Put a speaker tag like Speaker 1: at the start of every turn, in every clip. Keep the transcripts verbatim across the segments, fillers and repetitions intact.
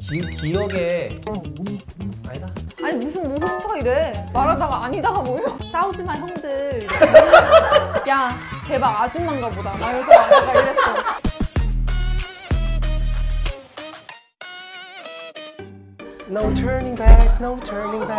Speaker 1: 기, 기억에 아니다.
Speaker 2: 아니 무슨 몬스터가 이래. 말하다가 아니다가 뭐예요? 싸우지 마 형들. 야 대박 아줌마인가 보다. 막 이러면서 말하다가 이랬어.
Speaker 1: No turning back, no turning back,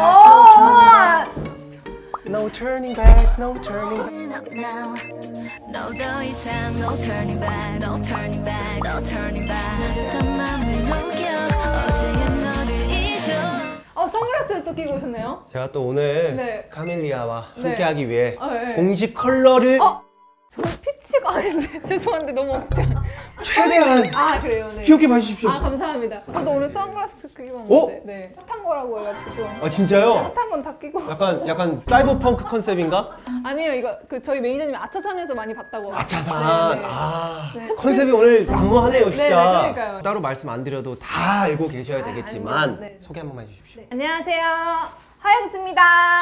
Speaker 1: no turning back, no turning back.
Speaker 3: No 더 이상 no turning back, no turning back, no turning back. 더 맘을 녹여 어제의 너를 잊어.
Speaker 2: 어 선글라스를 또 끼고 오셨네요.
Speaker 1: 제가 또 오늘
Speaker 2: 네.
Speaker 1: 카밀리아와
Speaker 2: 네.
Speaker 1: 함께하기 위해
Speaker 2: 어, 네.
Speaker 1: 공식 컬러를
Speaker 2: 어? 저는 피치가 아닌데 죄송한데 너무 억지.
Speaker 1: 최대한
Speaker 2: 아 그래요? 네.
Speaker 1: 귀엽게 봐주십시오.
Speaker 2: 아 감사합니다. 저도 오늘 선글라스 끼고
Speaker 1: 어?
Speaker 2: 왔는데 네. 핫한 거라고 해가지고
Speaker 1: 아 진짜요?
Speaker 2: 핫한 건 다 끼고.
Speaker 1: 약간 약간 사이버펑크 컨셉인가?
Speaker 2: 아니에요 이거 그 저희 매니저님이 아차산에서 많이 봤다고.
Speaker 1: 아차산.
Speaker 2: 네, 네.
Speaker 1: 아
Speaker 2: 네.
Speaker 1: 컨셉이 오늘 난무하네요 진짜.
Speaker 2: 네, 네, 그러니까요.
Speaker 1: 따로 말씀 안 드려도 다 알고 계셔야 되겠지만
Speaker 2: 아닙니다. 네.
Speaker 1: 소개 한 번만 해주십시오.
Speaker 2: 네. 안녕하세요 하야수입니다.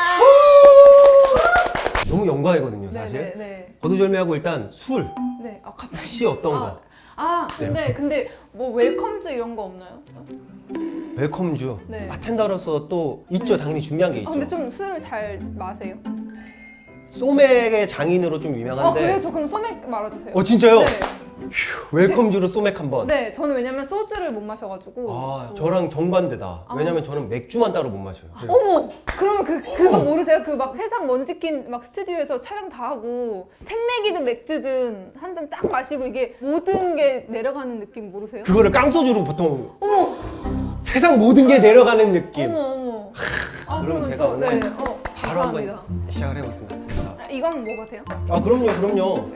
Speaker 1: 너무 영광이거든요 사실.
Speaker 2: 네, 네,
Speaker 1: 거두절미하고 일단 술,
Speaker 2: 네. 아 갑자기.
Speaker 1: 시 어떤
Speaker 2: 아,
Speaker 1: 거?
Speaker 2: 아 근데 근데 뭐 웰컴주 이런 거 없나요?
Speaker 1: 웰컴주.
Speaker 2: 네.
Speaker 1: 바텐더로서 또 있죠. 당연히 중요한 게 있죠.
Speaker 2: 아, 근데 좀 술을 잘 마세요?
Speaker 1: 소맥의 장인으로 좀 유명한데.
Speaker 2: 어 그래요? 저 그럼 소맥 말아주세요.
Speaker 1: 어 진짜요?
Speaker 2: 네.
Speaker 1: 휴, 웰컴주로 소맥 한번.
Speaker 2: 네, 저는 왜냐면 소주를 못 마셔가지고.
Speaker 1: 아,
Speaker 2: 어.
Speaker 1: 저랑 정반대다.
Speaker 2: 아.
Speaker 1: 왜냐면 저는 맥주만 따로 못 마셔요. 네.
Speaker 2: 어머! 그러면 그, 그거 모르세요? 그 막 세상 먼지 낀 막 스튜디오에서 촬영 다 하고 생맥이든 맥주든 한 잔 딱 마시고 이게 모든 게 내려가는 느낌 모르세요?
Speaker 1: 그거를 깡소주로 보통
Speaker 2: 어머!
Speaker 1: 세상 모든 게 내려가는 느낌.
Speaker 2: 어머 어머. 아,
Speaker 1: 그럼
Speaker 2: 그러면
Speaker 1: 제가
Speaker 2: 저-
Speaker 1: 오늘
Speaker 2: 네, 어,
Speaker 1: 바로
Speaker 2: 감사합니다.
Speaker 1: 한번 시작을 해보겠습니다.
Speaker 2: 아, 이건 뭐가 돼요?
Speaker 1: 아 그럼요, 그럼요.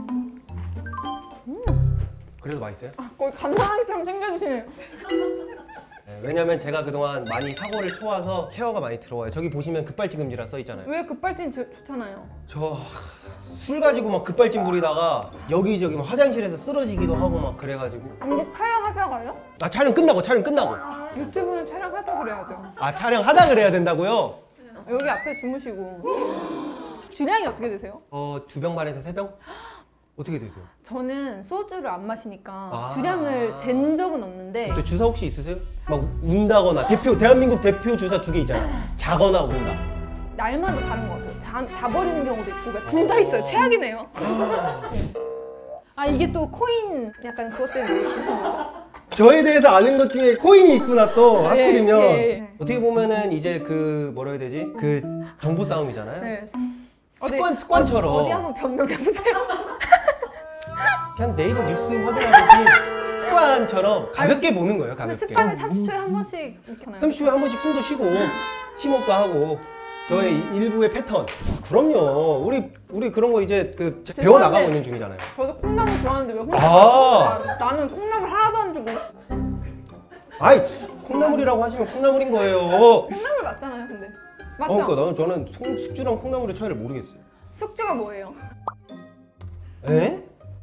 Speaker 1: 그래도 맛있어요?
Speaker 2: 아, 거의 간장처럼 챙겨주시네요.
Speaker 1: 네, 왜냐면 제가 그동안 많이 사고를 쳐와서 케어가 많이 들어와요. 저기 보시면 급발진금지라 써있잖아요.
Speaker 2: 왜 급발진 저- 좋잖아요.
Speaker 1: 저 술 가지고 막 급발진 부리다가 여기저기 막 화장실에서 쓰러지기도 하고 막 그래가지고.
Speaker 2: 이거 촬영하다가요?
Speaker 1: 아 촬영 끝나고 촬영 끝나고.
Speaker 2: 아, 유튜브는 촬영하다 그래야죠.
Speaker 1: 아 촬영하다 그래야 된다고요?
Speaker 2: 여기 앞에 주무시고. 주량이 어떻게 되세요?
Speaker 1: 어 두 병 반에서 세 병? 어떻게 되세요?
Speaker 2: 저는 소주를 안 마시니까
Speaker 1: 아.
Speaker 2: 주량을 잰 적은 없는데
Speaker 1: 저 주사 혹시 있으세요? 막 운다거나 대표 대한민국 대표 주사 두 개 있잖아요. 자거나 운다.
Speaker 2: 날마다 다른 것 같아요. 자, 자버리는 경우도 있고 둘 다 있어요. 최악이네요. 네. 아 이게 또 코인 약간 그것 때문에 보시는 거예요?
Speaker 1: 저에 대해서 아는 것 중에 코인이 있구나 또 하필이면.
Speaker 2: 예, 예, 예.
Speaker 1: 어떻게 보면은 이제 그 뭐라 해야 되지? 그 정보 싸움이잖아요.
Speaker 2: 네.
Speaker 1: 습관
Speaker 2: 어디,
Speaker 1: 습관처럼.
Speaker 2: 어디 한번 변명해 보세요.
Speaker 1: 그냥 네이버 뉴스 확인하듯이 습관처럼 가볍게 보는 거예요.
Speaker 2: 근데
Speaker 1: 가볍게.
Speaker 2: 습관을 삼십 초에 한 번씩 이렇게 하나요?
Speaker 1: 삼십 초에 한 번씩 숨도 쉬고 심호흡도 하고 저의 일부의 패턴. 아, 그럼요. 우리 우리 그런 거 이제 그 배워 나가고 있는 중이잖아요.
Speaker 2: 저도 콩나물 좋아하는데 왜 혼자
Speaker 1: 아.
Speaker 2: 나, 나는 콩나물 하나도 안 주고.
Speaker 1: 아이 콩나물이라고 하시면 콩나물인 거예요.
Speaker 2: 콩나물 맞잖아요 근데. 맞죠?
Speaker 1: 어, 그러니까 나는 저는 송, 숙주랑 콩나물의 차이를 모르겠어요.
Speaker 2: 숙주가 뭐예요?
Speaker 1: 에?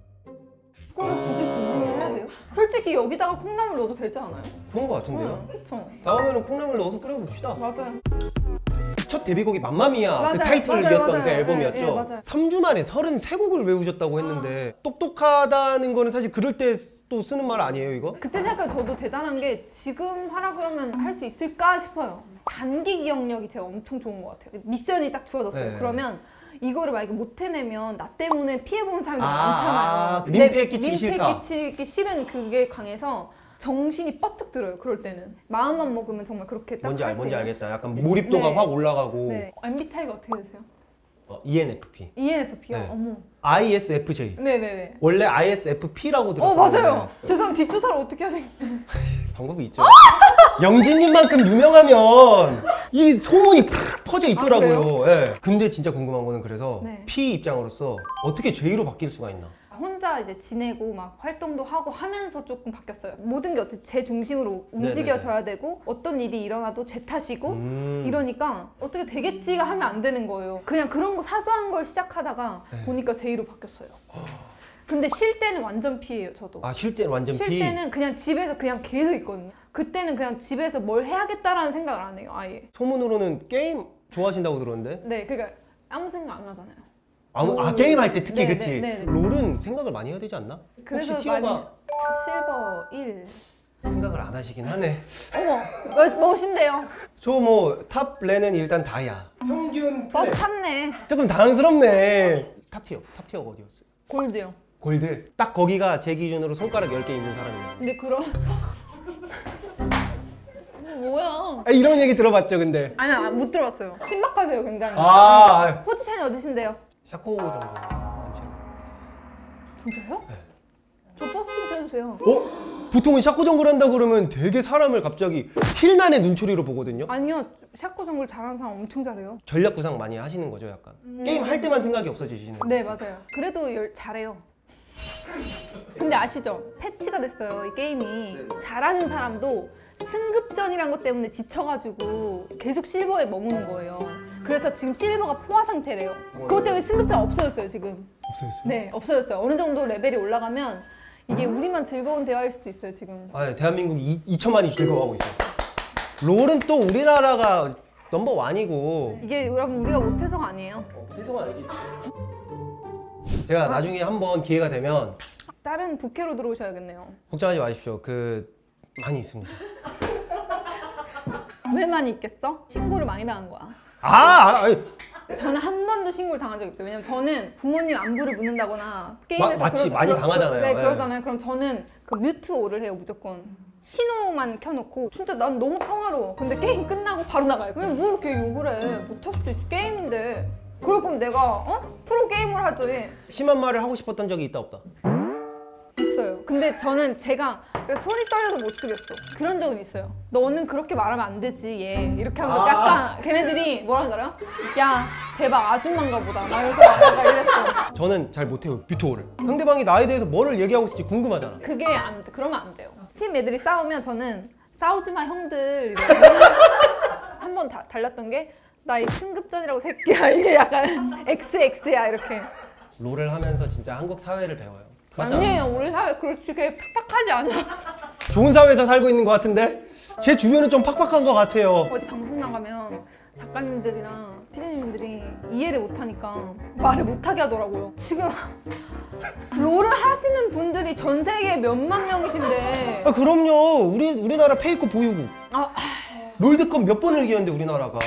Speaker 2: 그걸 굳이 궁금해야 돼요? 솔직히 여기다가 콩나물 넣어도 되지 않아요?
Speaker 1: 그런 거 같은데요?
Speaker 2: 그렇죠.
Speaker 1: 다음에는 콩나물 넣어서 끓여봅시다.
Speaker 2: 맞아요.
Speaker 1: 첫 데뷔곡이 맘마미아 그
Speaker 2: 맞아요.
Speaker 1: 타이틀을
Speaker 2: 맞아요,
Speaker 1: 이었던
Speaker 2: 맞아요.
Speaker 1: 그 앨범이었죠.
Speaker 2: 예, 예, 맞아요.
Speaker 1: 삼 주 만에 서른세 곡을 외우셨다고 했는데 똑똑하다는 거는 사실 그럴 때 또 쓰는 말 아니에요 이거?
Speaker 2: 그때 생각해 저도 대단한 게 지금 하라 그러면 할 수 있을까 싶어요. 단기 기억력이 제가 엄청 좋은 것 같아요. 미션이 딱 주어졌어요.
Speaker 1: 네.
Speaker 2: 그러면 이거를 만약에 못 해내면 나 때문에 피해보는 사람들
Speaker 1: 아,
Speaker 2: 많잖아요.
Speaker 1: 민폐 끼치기 싫다.
Speaker 2: 민폐 끼치기 싫은 그게 강해서 정신이 뻗쩍 들어요. 그럴 때는 마음만 먹으면 정말 그렇게 딱
Speaker 1: 뭔지 알
Speaker 2: 할 수
Speaker 1: 뭔지
Speaker 2: 있는.
Speaker 1: 알겠다. 약간 몰입도가
Speaker 2: 네.
Speaker 1: 확 올라가고.
Speaker 2: 네. 엠비티아이가 어떻게 되세요?
Speaker 1: 어, 이엔에프피,
Speaker 2: 이엔에프피요?
Speaker 1: 네.
Speaker 2: 어머.
Speaker 1: 아이에스에프제이.
Speaker 2: 네네네.
Speaker 1: 원래 아이에스에프피라고
Speaker 2: 어
Speaker 1: 들었어요.
Speaker 2: 맞아요. 죄송합니다. 뒷조사를 어떻게 하신?
Speaker 1: 방법이 있죠. 영진님만큼 유명하면 이 소문이 팍 퍼져 있더라고요.
Speaker 2: 아,
Speaker 1: 예. 근데 진짜 궁금한 거는 그래서
Speaker 2: 네.
Speaker 1: P 입장으로서 어떻게 제이로 바뀔 수가 있나?
Speaker 2: 혼자 이제 지내고 막 활동도 하고 하면서 조금 바뀌었어요. 모든 게 어쨌든 제 중심으로 움직여져야 되고 어떤 일이 일어나도 제 탓이고
Speaker 1: 음.
Speaker 2: 이러니까 어떻게 되겠지가 하면 안 되는 거예요. 그냥 그런 거 사소한 걸 시작하다가
Speaker 1: 네.
Speaker 2: 보니까 제이로 바뀌었어요. 근데 쉴 때는 완전 P예요, 저도.
Speaker 1: 아, 쉴 때는 완전
Speaker 2: 쉴
Speaker 1: P.
Speaker 2: 때는 그냥 집에서 그냥 계속 있거든요. 그때는 그냥 집에서 뭘 해야겠다라는 생각을 안 해요, 아예.
Speaker 1: 소문으로는 게임 좋아하신다고 들었는데?
Speaker 2: 네, 그러니까 아무 생각 안 나잖아요.
Speaker 1: 아무, 아
Speaker 2: 오.
Speaker 1: 게임 할 때 특히
Speaker 2: 네,
Speaker 1: 그치?
Speaker 2: 네, 네, 네.
Speaker 1: 롤은 생각을 많이 해야 되지 않나?
Speaker 2: 그래서
Speaker 1: 혹시 티어가
Speaker 2: 많이 실버 일,
Speaker 1: 생각을 안 하시긴 하네.
Speaker 2: 어머, 멋, 멋인데요.
Speaker 1: 저 뭐 탑레는 일단 다야. 평균
Speaker 2: 버스
Speaker 1: 플랫.
Speaker 2: 탔네.
Speaker 1: 조금 당황스럽네. 탑티어. 탑티어가 어디였어요?
Speaker 2: 골드요.
Speaker 1: 골드. 딱 거기가 제 기준으로 손가락 열 개 있는 사람이에요.
Speaker 2: 근데 그런 뭐야?
Speaker 1: 아, 이런 얘기 들어봤죠, 근데.
Speaker 2: 아니요, 아, 못 들어봤어요. 신박하세요, 굉장히.
Speaker 1: 아,
Speaker 2: 네. 포지션이 어디신데요?
Speaker 1: 샤코 정도. 많죠.
Speaker 2: 진짜요?
Speaker 1: 네.
Speaker 2: 저 버스 좀 해주세요.
Speaker 1: 어? 보통은 샤코 정글 한다 그러면 되게 사람을 갑자기 힐난의 눈초리로 보거든요.
Speaker 2: 아니요, 샤코 정글 잘하는 사람 엄청 잘해요.
Speaker 1: 전략 구상 많이 하시는 거죠, 약간.
Speaker 2: 음.
Speaker 1: 게임 할 때만 생각이 없어지시는.
Speaker 2: 네, 맞아요. 그래도 열, 잘해요. 근데 아시죠? 패치가 됐어요, 이 게임이. 잘하는 사람도 승급전이란 것 때문에 지쳐가지고 계속 실버에 머무는 거예요. 그래서 지금 실버가 포화 상태래요. 그것 때문에 승급전 없어졌어요, 지금.
Speaker 1: 없어졌어요?
Speaker 2: 네, 없어졌어요. 어느 정도 레벨이 올라가면 이게 우리만 즐거운 대화일 수도 있어요, 지금.
Speaker 1: 아, 대한민국이 이천만이 즐거워하고 있어요. 롤은 또 우리나라가 넘버 원이고.
Speaker 2: 이게 여러분 우리가 못해서가 아니에요.
Speaker 1: 대성은 아니지. 제가 나중에 한번 기회가 되면
Speaker 2: 다른 부캐로 들어오셔야겠네요.
Speaker 1: 걱정하지 마십시오. 그 많이 있습니다.
Speaker 2: 왜 많이 있겠어? 신고를 많이 당한 거야.
Speaker 1: 아, 아니,
Speaker 2: 저는 한 번도 신고를 당한 적이 없어요. 왜냐면 저는 부모님 안부를 묻는다거나 게임에서
Speaker 1: 마- 마치
Speaker 2: 그러-
Speaker 1: 많이
Speaker 2: 그러-
Speaker 1: 당하잖아요.
Speaker 2: 네,
Speaker 1: 네.
Speaker 2: 그러잖아요. 그럼 저는 그 뮤트 오를 해요, 무조건. 신호만 켜놓고 진짜 난 너무 평화로워. 근데 게임 끝나고 바로 나가요. 왜 뭐 이렇게 욕을 해? 못할 수도 있지, 게임인데. 그럴 거면 내가 어? 프로 게이머를 하지.
Speaker 1: 심한 말을 하고 싶었던 적이 있다 없다.
Speaker 2: 있어요. 근데 저는 제가 손이 떨려서 못 쓰겠어. 그런 적은 있어요. 너는 그렇게 말하면 안 되지, 얘. 이렇게 하면
Speaker 1: 아.
Speaker 2: 약간 걔네들이 뭐라는 줄 알아요? 야, 대박 아줌마인가 보다. 막 이러면서 약간 이랬어.
Speaker 1: 저는 잘 못해요, 뷰토를. 상대방이 나에 대해서 뭐를 얘기하고 있을지 궁금하잖아.
Speaker 2: 그게 안 돼. 그러면 안 돼요. 팀 애들이 싸우면 저는 싸우지 마, 형들. 한 번 달랐던 게 나 이 승급전이라고 새끼야. 이게 약간 엑스엑스야 이렇게.
Speaker 1: 롤을 하면서 진짜 한국 사회를 배워요. 맞잖아.
Speaker 2: 아니에요. 우리 사회 그렇게 팍팍하지 않아.
Speaker 1: 좋은 사회에서 살고 있는 것 같은데? 제 주변은 좀 팍팍한 것 같아요.
Speaker 2: 어디 방송 나가면 작가님들이랑 피디님들이 이해를 못하니까 말을 못하게 하더라고요. 지금 롤을 하시는 분들이 전 세계에 몇만 명이신데.
Speaker 1: 아, 그럼요. 우리, 우리나라 페이커 보유국.
Speaker 2: 아,
Speaker 1: 롤드컵 몇 번을 이겼는데 우리나라가.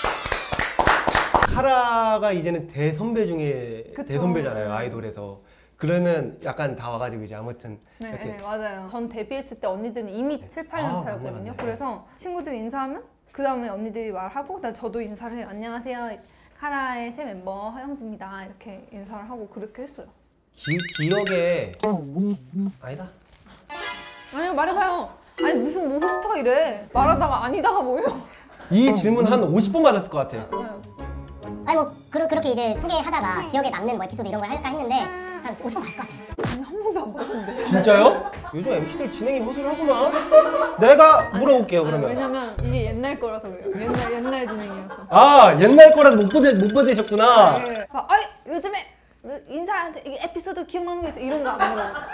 Speaker 1: 카라가 이제는 대선배 중에
Speaker 2: 그쵸.
Speaker 1: 대선배잖아요, 아이돌에서. 그러면 약간 다 와가지고 이제 아무튼
Speaker 2: 네,
Speaker 1: 이렇게
Speaker 2: 네, 맞아요. 전 데뷔했을 때 언니들은 이미 칠, 팔 년
Speaker 1: 아,
Speaker 2: 차였거든요.
Speaker 1: 맞네, 맞네.
Speaker 2: 그래서 친구들이 인사하면 그 다음에 언니들이 말하고 그다음에 저도 인사를 해요. 안녕하세요. 카라의 새 멤버 허영지입니다. 이렇게 인사를 하고 그렇게 했어요.
Speaker 1: 기, 기억에 아니다.
Speaker 2: 아니요, 말해봐요. 아니 무슨 뭐 호스트가 이래. 말하다가 아니다가 뭐예요?
Speaker 1: 이 질문 한 오십 번 받았을 것 같아요.
Speaker 4: 아니 뭐 그러, 그렇게 이제 소개하다가 기억에 남는 뭐 에피소드 이런 걸 할까 했는데 한 오십 번 봤을 것 같아요.
Speaker 2: 아니 한 번도 안 봤는데.
Speaker 1: 진짜요? 요즘 엠씨들 진행이 허술하구나. 내가 물어볼게요,
Speaker 2: 아니,
Speaker 1: 그러면.
Speaker 2: 왜냐면 이게 옛날 거라서 그래요. 옛날 옛날 진행이어서.
Speaker 1: 아, 옛날 거라서 못, 보내, 못 보내셨구나.
Speaker 2: 네. 아, 아니 요즘에 인사한테 이게 에피소드 기억나는 거 있어 이런 거 안 물어봤죠.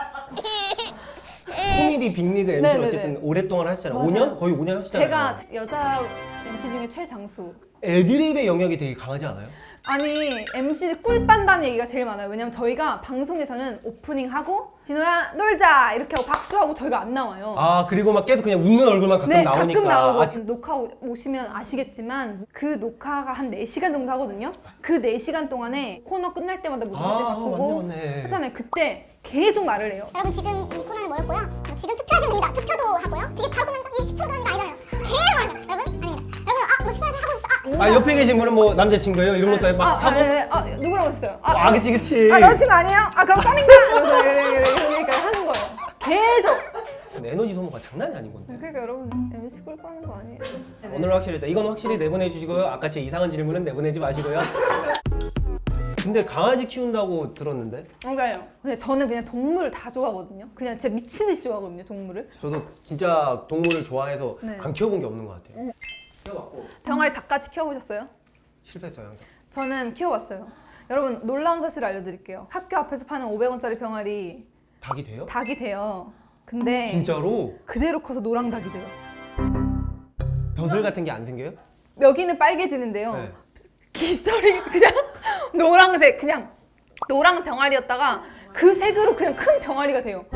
Speaker 1: 코미디 빅리그 엠씨를
Speaker 2: 네네네.
Speaker 1: 어쨌든 오랫동안 하시잖아요.
Speaker 2: 맞아요.
Speaker 1: 오 년? 거의 오 년 하시잖아요.
Speaker 2: 제가 여자 엠씨 중에 최장수.
Speaker 1: 애드립의 영역이 되게 강하지 않아요?
Speaker 2: 아니 엠씨들 꿀 빤다는 얘기가 제일 많아요. 왜냐면 저희가 방송에서는 오프닝하고 진호야 놀자 이렇게 하고 박수하고 저희가 안 나와요.
Speaker 1: 아, 그리고 막 계속 그냥 웃는 얼굴만 가끔
Speaker 2: 네,
Speaker 1: 나오니까.
Speaker 2: 가끔 나오고
Speaker 1: 아,
Speaker 2: 녹화 오- 오시면 아시겠지만 그 녹화가 한 네 시간 정도 하거든요. 그 네 시간 동안에 코너 끝날 때마다 무슨 때
Speaker 1: 아,
Speaker 2: 바꾸고
Speaker 1: 맞네, 맞네.
Speaker 2: 하잖아요. 그때 계속 말을 해요.
Speaker 4: 여러분 지금 이 코너는 뭐였고요? 지금 투표하시면 됩니다. 투표도 하고요. 그게 바로 끝나면 이 십 초 들어가는 거 아니잖아요. 계속 말합니다. 여러분 아닙니다. 여러분 아뭐 식사를 하고 있어. 아
Speaker 1: 아, 옆에 계신 분은 뭐 남자친구예요? 이런 것도 막
Speaker 2: 아, 아,
Speaker 1: 하고.
Speaker 2: 네, 네. 아, 누구라고 했어요? 아,
Speaker 1: 아, 그치, 그치.
Speaker 2: 아, 남친구 아니에요? 아, 그럼 썸인가? 이러면서 이렇게 하는 거예요. 계속.
Speaker 1: 에너지 소모가 장난이 아닌 건데.
Speaker 2: 그러니까 여러분 엠씨 꿀 빠는 거 아니에요? 네네.
Speaker 1: 오늘 확실히 일단 이건 확실히 내보내 주시고요. 아까 제 이상한 질문은 내보내지 마시고요. 근데 강아지 키운다고 들었는데
Speaker 2: 맞아요. 근데 저는 그냥 동물을 다 좋아하거든요. 그냥 진짜 미친 듯이 좋아하거든요, 동물을.
Speaker 1: 저도 진짜 동물을 좋아해서
Speaker 2: 네.
Speaker 1: 안 키워본 게 없는 것 같아요. 키워봤고
Speaker 2: 병아리 닭까지 키워보셨어요?
Speaker 1: 실패했어요 항상.
Speaker 2: 저는 키워봤어요. 여러분 놀라운 사실을 알려드릴게요. 학교 앞에서 파는 오백 원짜리 병아리
Speaker 1: 닭이 돼요?
Speaker 2: 닭이 돼요. 근데
Speaker 1: 진짜로?
Speaker 2: 그대로 커서 노랑 닭이 돼요.
Speaker 1: 벼슬 같은 게 안 생겨요?
Speaker 2: 여기는 빨개지는데요.
Speaker 1: 네.
Speaker 2: 깃털이 그냥 노란색, 그냥 노랑 병아리였다가 그 색으로 그냥 큰 병아리가 돼요.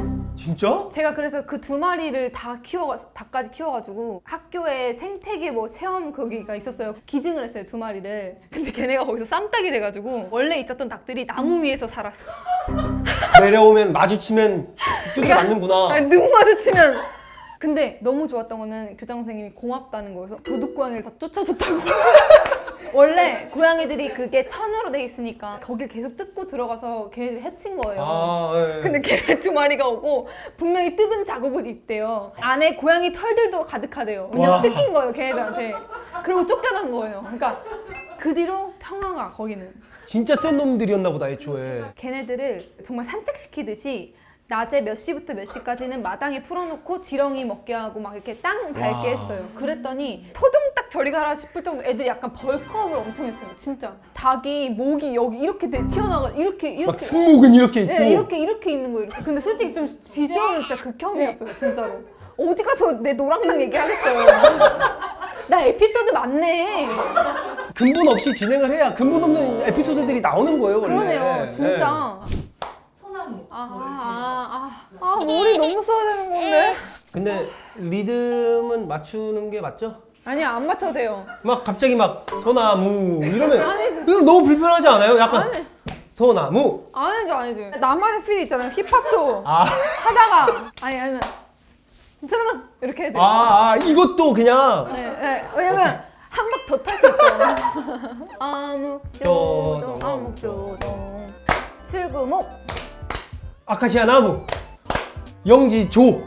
Speaker 1: 진짜?
Speaker 2: 제가 그래서 그 두 마리를 다 키워 다까지 키워가지고 학교에 생태계 뭐 체험 거기가 있었어요. 기증을 했어요 두 마리를. 근데 걔네가 거기서 쌈딱이 돼가지고 원래 있었던 닭들이 나무 위에서 살았어.
Speaker 1: 내려오면 마주치면 뚜드려 맞는구나.
Speaker 2: 아니, 눈 마주치면. 근데 너무 좋았던 거는 교장 선생님이 고맙다는 거여서 도둑고양이를 다 쫓아줬다고. 원래 고양이들이 그게 천으로 돼 있으니까 거길 계속 뜯고 들어가서 걔네들 해친 거예요.
Speaker 1: 아, 예.
Speaker 2: 근데 걔네 두 마리가 오고 분명히 뜯은 자국은 있대요. 안에 고양이 털들도 가득하대요. 왜냐면
Speaker 1: 와.
Speaker 2: 뜯긴 거예요 걔네들한테. 그리고 쫓겨난 거예요. 그러니까 그 뒤로 평화가 거기는.
Speaker 1: 진짜 센 놈들이었나 보다 애초에.
Speaker 2: 걔네들을 정말 산책시키듯이 낮에 몇 시부터 몇 시까지는 마당에 풀어놓고 지렁이 먹게 하고 막 이렇게 땅 밟게
Speaker 1: 와.
Speaker 2: 했어요. 그랬더니 토종닭 저리 가라 싶을 정도 애들이 약간 벌크업을 엄청 했어요. 진짜. 닭이 목이 여기 이렇게 내- 튀어나가 이렇게
Speaker 1: 막
Speaker 2: 이렇게
Speaker 1: 승모근 이렇게 있고.
Speaker 2: 네, 이렇게 이렇게 있는 거예요. 이렇게. 근데 솔직히 좀 비주얼은 진짜 극혐이었어요, 진짜로. 어디 가서 내 노랑랑 얘기하겠어요. 나 에피소드 많네.
Speaker 1: 근본 없이 진행을 해야 근본 없는 에피소드들이 나오는 거예요 원래.
Speaker 2: 그러네요, 진짜.
Speaker 5: 소나무.
Speaker 2: 아, 아, 아, 아, 머리 너무 써야 되는 건데.
Speaker 1: 근데 리듬은 맞추는 게 맞죠?
Speaker 2: 아니, 안 맞춰도 돼요.
Speaker 1: 막 갑자기 막 소나무 이러면
Speaker 2: 아니지.
Speaker 1: 이거 너무 불편하지 않아요? 약간
Speaker 2: 아니.
Speaker 1: 소나무.
Speaker 2: 아니죠, 아니죠. 나만의 필이 있잖아요. 힙합도
Speaker 1: 아,
Speaker 2: 하다가 아니 아니면 여러분 이렇게 해야 돼요.
Speaker 1: 아, 아 이것도 그냥
Speaker 2: 네, 네. 왜냐면 한 박 더 탈 수 있죠. 암묵조동, 암묵조동, 칠구목.
Speaker 1: 아카시아 나무. 영지조.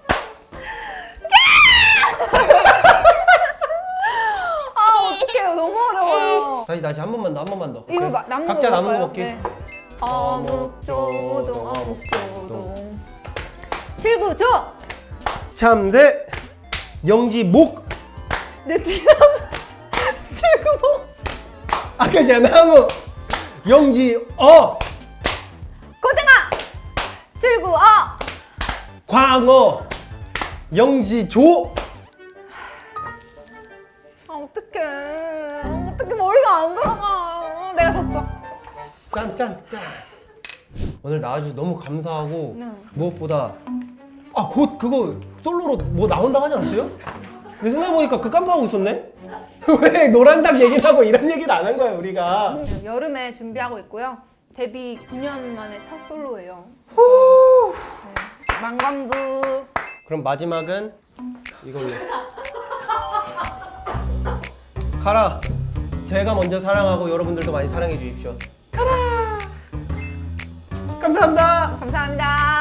Speaker 2: 아 어떡해요, 너무 어려워요.
Speaker 1: 다시 다시 한 번만 더, 한 번만 더.
Speaker 2: 이거
Speaker 1: 오케이.
Speaker 2: 마- 남는
Speaker 1: 각자
Speaker 2: 거
Speaker 1: 남은 거
Speaker 2: 먹을까요?
Speaker 1: 먹기.
Speaker 2: 네. 암묵조동, 암묵조동, 칠구조.
Speaker 1: 참새. 영지목.
Speaker 2: 내 뒤나무. 칠구목.
Speaker 1: 아카시아 나무. 영지어.
Speaker 2: 고등어. 칠구어.
Speaker 1: 광어. 영지조.
Speaker 2: 아 어떡해. 어떡해, 머리가 안 돌아가. 내가 졌어.
Speaker 1: 짠짠짠. 오늘 나와주셔서 너무 감사하고
Speaker 2: 네.
Speaker 1: 무엇보다 아 곧 그거 솔로로 뭐 나온다고 하지 않았어요? 근데 생각해보니까 그 깜빡하고 있었네? 왜 노란닭 얘기를 하고 이런 얘기를 안 한 거야 우리가.
Speaker 2: 여름에 준비하고 있고요. 데뷔 구 년 만에 첫 솔로예요. 네. 망감두.
Speaker 1: 그럼 마지막은 이걸로. 카라, 제가 먼저 사랑하고 여러분들도 많이 사랑해 주십시오. 카라. 감사합니다.
Speaker 2: 감사합니다.